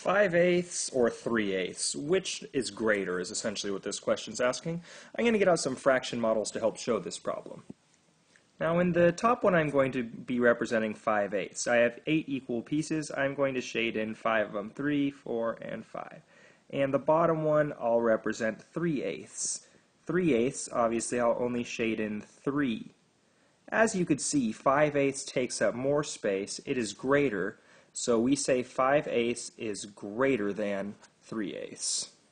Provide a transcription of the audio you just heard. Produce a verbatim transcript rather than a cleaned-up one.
five eighths or three eighths, which is greater is essentially what this question's asking. I'm going to get out some fraction models to help show this problem. Now in the top one I'm going to be representing five eighths. I have eight equal pieces. I'm going to shade in five of them, three, four, and five. And the bottom one I'll represent three eighths. three eighths, obviously I'll only shade in three. As you could see, five eighths takes up more space. It is greater, so we say five eighths is greater than three eighths.